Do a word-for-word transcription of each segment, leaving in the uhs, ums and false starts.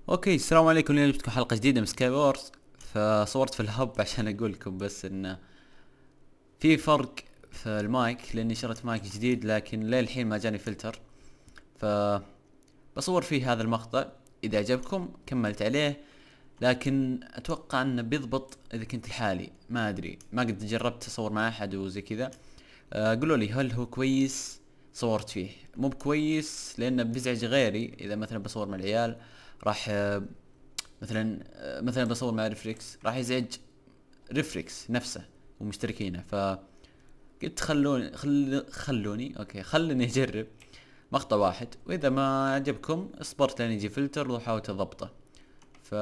اوكي، السلام عليكم. اليوم جبتكم حلقة جديدة من سكاي وورز. فصورت في الهب عشان اقول لكم بس ان في فرق في المايك، لاني شريت مايك جديد لكن للحين ما جاني فلتر. ف بصور فيه هذا المقطع، اذا عجبكم كملت عليه، لكن اتوقع انه بيضبط اذا كنت لحالي. ما ادري، ما قد جربت اصور مع احد وزي كذا. آه، قولوا لي هل هو كويس؟ صورت فيه مو بكويس لانه بيزعج غيري. اذا مثلا بصور مع العيال راح آه، مثلا آه، مثلا بصور مع ريفريكس راح يزعج ريفريكس نفسه ومشتركينه. ف قلت خلوني خل... خلوني اوكي خلني اجرب مقطع واحد، واذا ما عجبكم اصبرت لين يجي فلتر وحاولت اضبطه. ف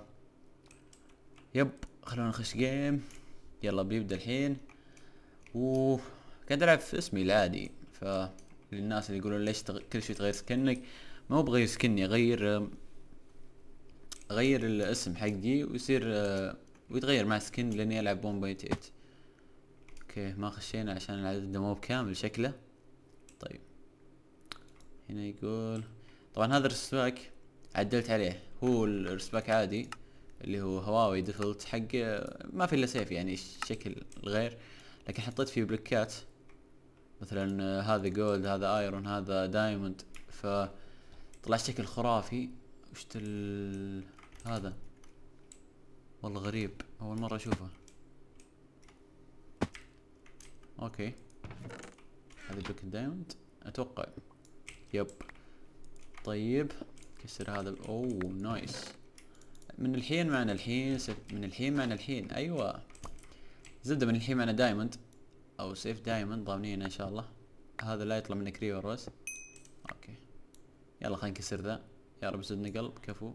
يب، خلونا نخش جيم. يلا بيبدأ الحين. و قاعد العب في اسمي العادي. ف للناس اللي يقولون ليش تغ... كل شيء تغير سكنك، ما هو بغير سكني، اغير اغير الاسم حقي ويصير آه، ويتغير مع سكن لاني العب واحد نقطة ثمانية. اوكي، ما خشينا عشان العدد مو بكامل شكله. طيب، هنا يقول طبعا هذا الرسباك عدلت عليه. هو الرسباك عادي اللي هو هواوي ديفولت حق ما في الا سيف، يعني شكل غير، لكن حطيت فيه بلوكات. مثلا آه، هذا جولد، هذا ايرون، هذا دايموند. فطلع شكل خرافي. وش ال... هذا والله غريب، اول مرة اشوفه. اوكي، هذا بلوك الدايموند اتوقع. يب. طيب، كسر هذا. اوه نايس. من الحين معنا الحين سيف، من الحين معنا الحين ايوه. زبده من الحين معنا دايموند او سيف دايموند ضامنين ان شاء الله. هذا لا يطلع منك ريور بس. اوكي، يلا خلينا نكسر ذا. يا رب زدنا قلب كفو.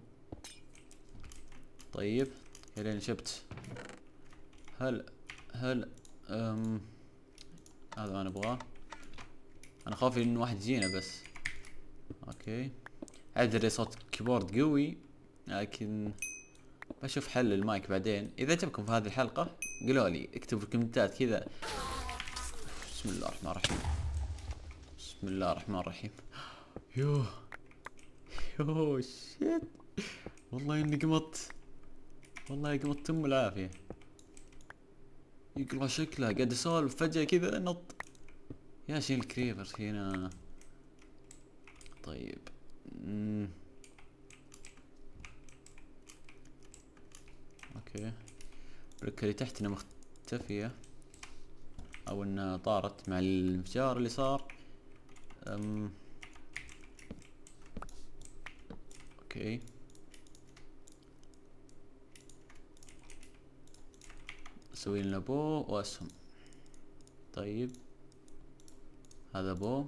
طيب، الين شبت. هل هل أم هذا ما نبغاه. انا خافي انه واحد يجينا بس. اوكي، ادري صوت كيبورد قوي، لكن بشوف حل المايك بعدين. اذا عجبكم في هذه الحلقة قولوا لي، اكتبوا في الكومنتات كذا. بسم الله الرحمن الرحيم. بسم الله الرحمن الرحيم. يوه يوه شيت. والله اني قمت، والله قمت ام العافية. يقرا شكله قاعد اسولف فجأة كذا نط. يا شيل الكريبر هنا. طيب. مم. اوكي، البلوكة اللي تحتنا مختفية او انها طارت مع الانفجار اللي صار. أم. اوكي، اسوي لنا بو واسهم. طيب، هذا بو،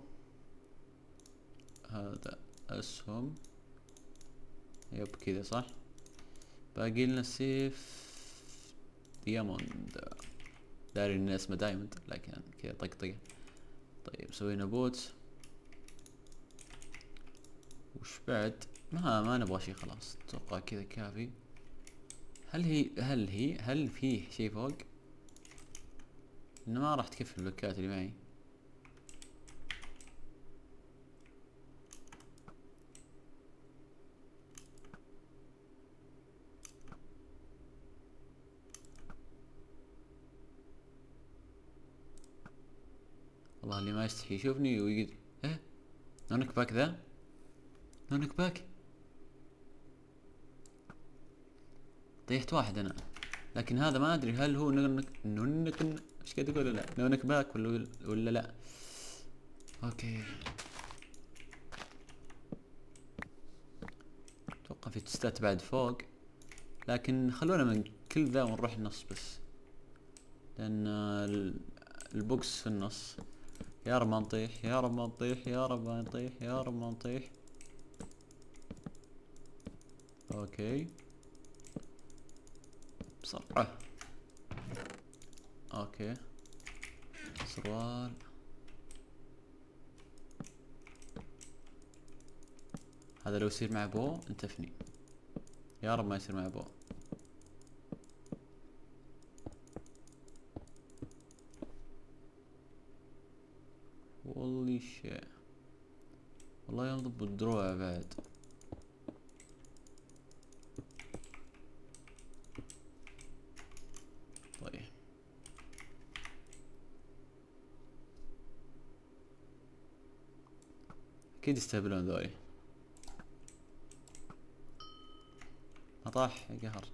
هذا اسهم. يب كذا صح. باقي لنا سيف دياموند. داري ان اسمه دايموند لكن كذا طقطقه. طيب سوينا بوت. وش بعد؟ ما ما نبغى شي خلاص، اتوقع كذا كافي. هل هي هل هي هل فيه شي فوق؟ انه ما راح تكفي البلوكات اللي معي. والله اللي ما يستحي يشوفني ويقول ايه نونك باك ذا، نونك باك. طيحت واحد انا، لكن هذا ما ادري هل هو نونك نونك ايش قاعد يقول؟ لا نونك باك ولا ولا لا. اوكي، اتوقع في تستات بعد فوق، لكن خلونا من كل ذا ونروح النص بس، لان البوكس في النص. يا رب ما نطيح، يا رب ما نطيح، يا رب ما نطيح، يا رب ما نطيح. اوكي بسرعة. اوكي، سروال. هذا لو يصير مع بو انتفني. يا رب ما يصير مع بو. والله شيء، والله ينضب الدروع بعد. اكيد يستهبلون ذولي. اطاح يا قهر.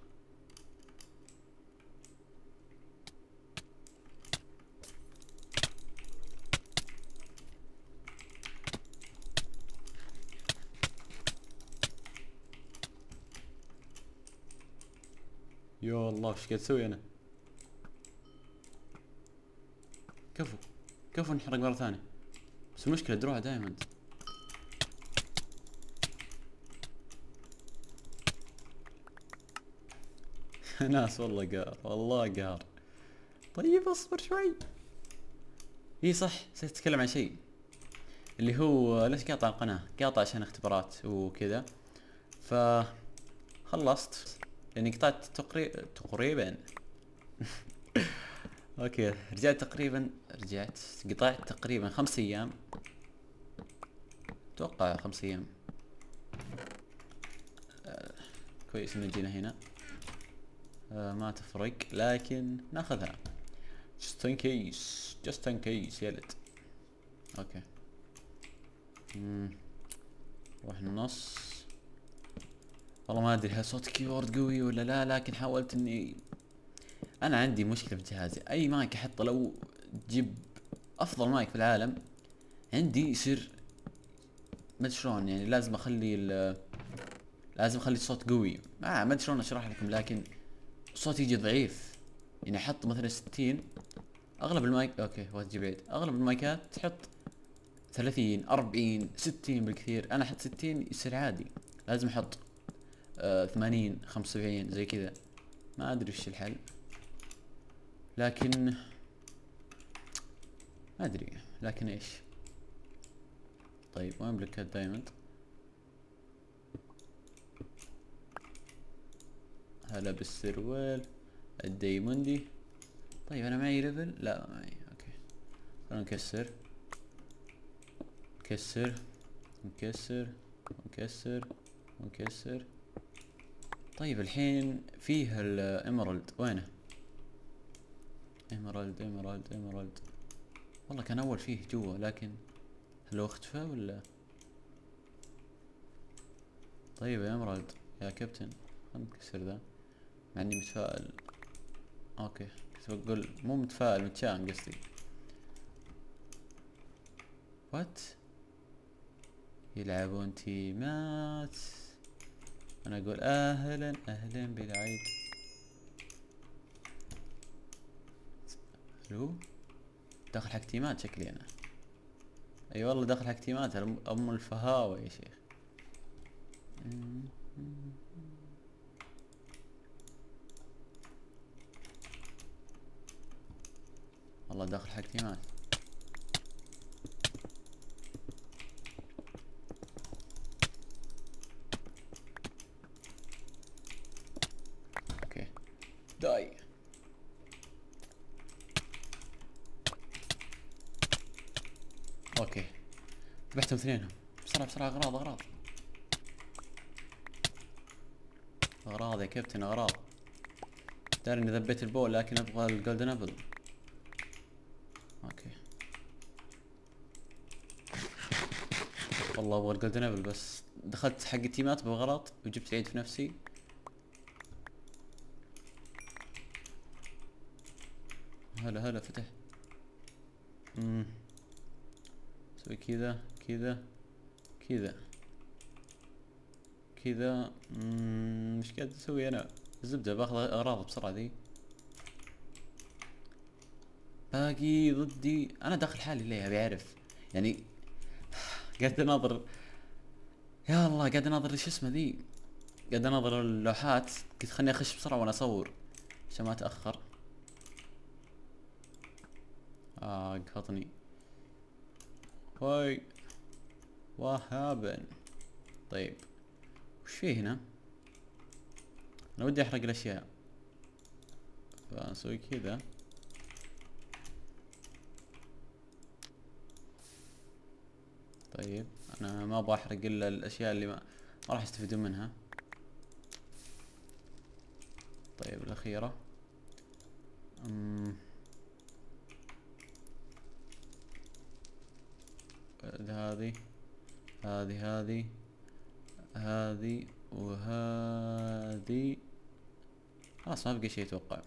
يا الله ايش قاعد اسوي انا؟ كفو كفو نحرق مرة ثانية. بس المشكلة دروع دايموند. ناس والله قهر والله قهر. طيب اصبر شوي. اي صح نسيت اتكلم عن شيء، اللي هو ليش قاطع القناة؟ قاطع عشان اختبارات وكذا. ف خلصت يعني قطعت تقريبا تقريبا اوكي رجعت تقريبا رجعت قطعت تقريبا خمس ايام، اتوقع خمس ايام. آه كويس ان جينا هنا. آه ما تفرق لكن ناخذها just in case just in case يا لد. اوكي مم. روح النص. والله ما ادري هل صوت كيبورد قوي ولا لا، لكن حاولت اني انا عندي مشكلة في جهازي، اي مايك احطه لو تجيب افضل مايك في العالم عندي يصير ما ادري شلون، يعني لازم اخلي لازم اخلي الصوت قوي. ما ما ادري شلون اشرح لكم، لكن الصوت يجي ضعيف. يعني احط مثلا ستين، اغلب المايك اوكي هو تجي بعيد، اغلب المايكات تحط ثلاثين اربعين ستين بالكثير، انا احط ستين يصير عادي. لازم احط آه ثمانين خمسة وسبعين زي كذا. ما ادري وش الحل، لكن ما ادري لكن ايش. طيب وين بلوكات دايموند؟ هلا بالسروال الدايموندي. طيب انا معي ليفل؟ لا ما معي. اوكي خلينا نكسر نكسر نكسر نكسر نكسر. طيب الحين فيه الاميرالد، وينه؟ اميرالد اميرالد اميرالد والله كان اول فيه جوا، لكن هل هو اختفى ولا؟ طيب يا اميرالد يا كابتن خلنا نكسر ذا مع اني متفائل. اوكي كنت بقول مو متفائل متشائم قصدي. وات يلعبون تيمات. انا اقول اهلا اهلا بالعيد. الو داخل حق تيمات شكلي انا. اي أيوة والله داخل حق تيمات ام الفهاوة يا شيخ. والله داخل حق تيمات. اوكي داي. اوكي ذبحتهم اثنينهم بسرعة بسرعة. اغراض اغراض اغراض يا كابتن اغراض. داري اني ذبيت البول لكن ابغى الجولدن ابل. اوكي والله ابغى الجولدن ابل، بس دخلت حق التيمات بغلط وجبت العيد في نفسي. هلا هلا فتح. امم سوي كذا كذا كذا كذا. امم ايش قاعد اسوي انا؟ الزبدة باخذ اغراض بسرعة ذي. باقي ضدي انا داخل حالي ليه ابي اعرف يعني. قاعد اناظر يا الله قاعد اناظر شو اسمه ذي، قاعد اناظر اللوحات. قلت خلني اخش بسرعة وانا اصور عشان ما اتأخر. اه قهطني هاي وهابن. طيب وش فيه هنا؟ انا ودي احرق الاشياء فاسوي كذا. طيب انا ما ابغى احرق الا الاشياء اللي ما, ما راح يستفيدون منها. طيب الاخيرة امم هذه هذه هذه هذه وهذه. خلاص ما بقى شيء اتوقع.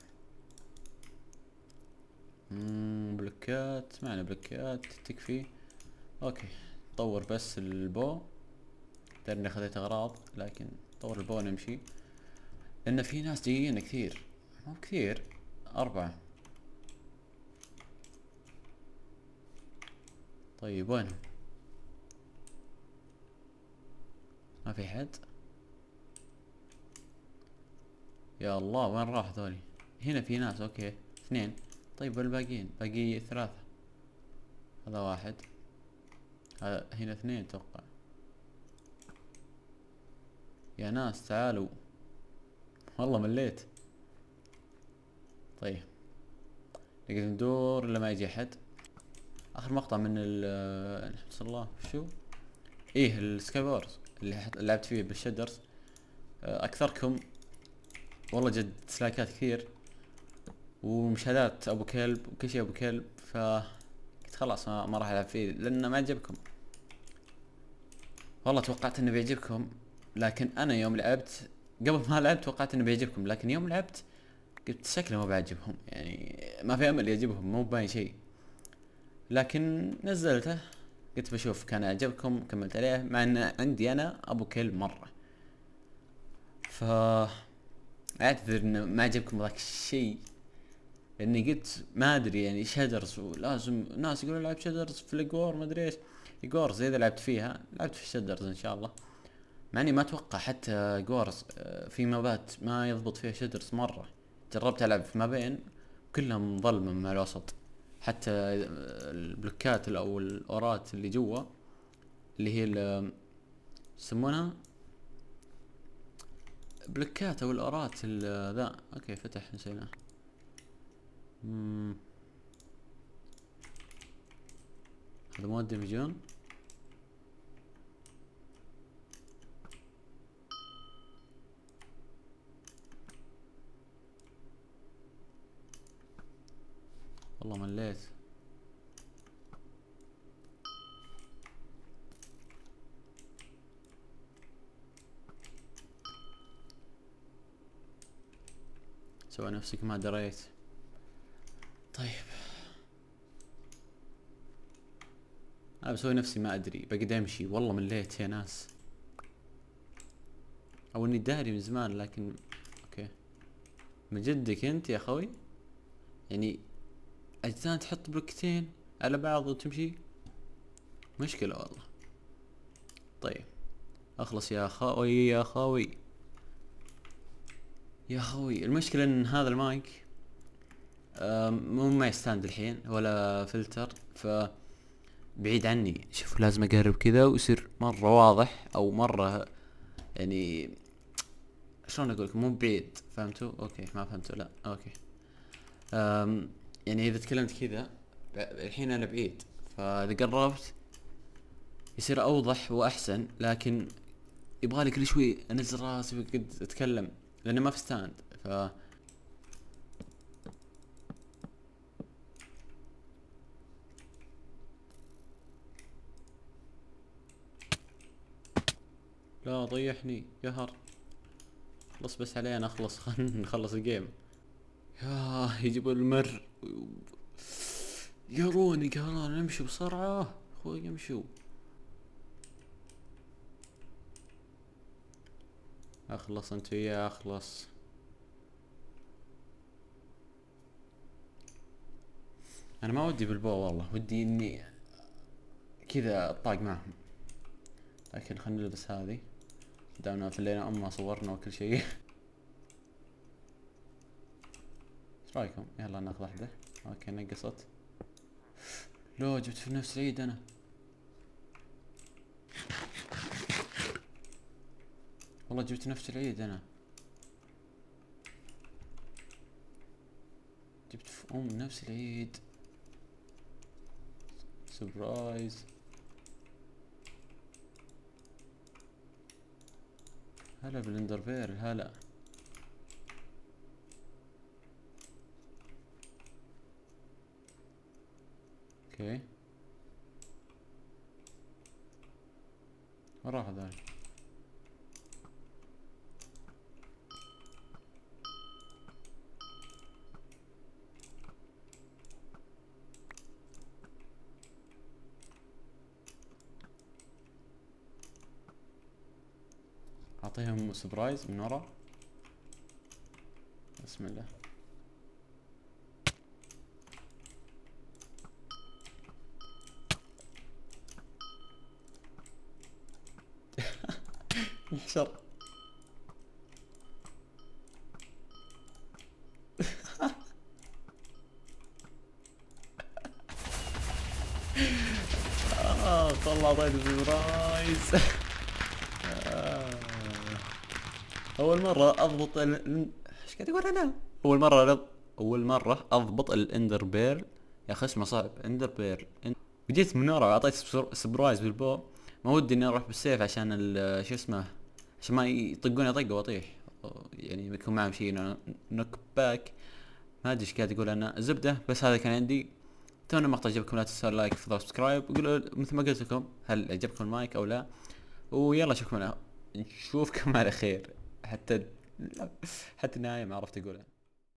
مم بلوكات، معنا بلوكات تكفي. اوكي طور بس البو. ترى اني خذيت اغراض لكن طور البو نمشي، لان في ناس جايين كثير. مو كثير، اربعة. طيب وينهم؟ ما في حد. يا الله وين راح ذولي؟ هنا في ناس. اوكي اثنين. طيب والباقيين؟ باقي ثلاثة. هذا واحد، هذا هنا اثنين اتوقع. يا ناس تعالوا، والله مليت. طيب نقدر ندور الا ما يجي احد. اخر مقطع من ال صلى الله شو ايه السكاي وورز اللي لعبت فيه بالشدرز. اكثركم والله جد سلاكات كثير ومشاهدات ابو كلب وكل شيء ابو كلب، ف قلت خلاص ما, ما راح العب فيه لانه ما عجبكم. والله توقعت انه بيعجبكم، لكن انا يوم لعبت قبل ما لعبت توقعت انه بيعجبكم، لكن يوم لعبت قلت شكله ما بيعجبهم، يعني ما في امل يعجبهم، مو باين شيء. لكن نزلته قلت بشوف كان يعجبكم كملت عليه، مع ان عندي انا ابو كلب مره. ف اعتذر انه ما عجبكم ذاك الشيء، لاني قلت ما ادري يعني شادرز ولازم ناس يقولون لعب شادرز في الجور ما ادري ايش. جورز اذا لعبت فيها لعبت في شادرز ان شاء الله، مع اني ما اتوقع حتى جورز في مابات ما يضبط فيها شادرز مره. جربت العب في مابين كلها مظلمه مع الوسط، حتى البلوكات او الاورات اللي جوا اللي هي اللي يسمونها بلوكات او الاورات ذا. اوكي فتح نسيناه. مم. هذا مود ديفيجن. والله مليت. سوى نفسك ما دريت. طيب انا بسوي نفسي ما ادري، بقعد امشي. والله مليت يا ناس، او اني داري من زمان لكن اوكي. من جدك انت يا اخوي؟ يعني اجزاء تحط بلوكتين على بعض وتمشي؟ مشكلة والله. طيب اخلص يا اخوي يا اخوي يا اخوي. المشكلة ان هذا المايك مو معي ستاند الحين ولا فلتر، ف بعيد عني. شوف لازم اقرب كذا ويصير مرة واضح او مرة يعني شلون اقولك مو بعيد. فهمتوا؟ اوكي ما فهمتوا؟ لا اوكي. أم يعني اذا تكلمت كذا الحين انا بعيد، فاذا قربت يصير اوضح واحسن، لكن يبغالي كل شوي انزل راسي وقد اتكلم لانه ما في ستاند. ف لا ضيحني قهر. خلص بس علينا اخلص خلنا نخلص الجيم. ياه يجيبوا المر يروني قهران. امشي بسرعة اخوي امشوا. اخلص انت وياه اخلص. انا ما ودي بالبو والله، ودي اني كذا اطاق معهم، لكن خلينا نلبس هذه دامنا فلينا اما صورنا وكل شيء. ايش رايكم؟ يلا ناخذ واحدة. اوكي نقصت. لو جبت في نفس العيد انا. والله جبت نفس العيد انا. جبت في ام نفس العيد. سبرايز. هلا بالاندرفير هلا. اوكي وين راح ذا؟ اعطيهم سبرايز من ورا. بسم الله. انحشر. آه والله اعطيته سبرايز. اول مرة اضبط ال... ايش قاعد اقول انا؟ اول مرة لض... اول مرة اضبط الاندر بيرل. يا اخي اسمه صعب، اندر بيرل. وجيت من ورا واعطيت سبرايز بالبو. ما ودي اني اروح بالسيف عشان ال... شو اسمه، عشان ما يطقوني طقه واطيح، يعني يكون معهم شيء نوك باك. ما ادري ايش قاعد اقول انا. زبدة بس هذا كان عندي. اتمنى المقطع عجبكم، لا تنسوا لايك وفضل سبسكرايب، وقولوا مثل ما قلت لكم هل عجبكم المايك او لا. ويلا اشوفكم على نشوفكم على خير. حتى حتى النهاية ما عرفت اقولها.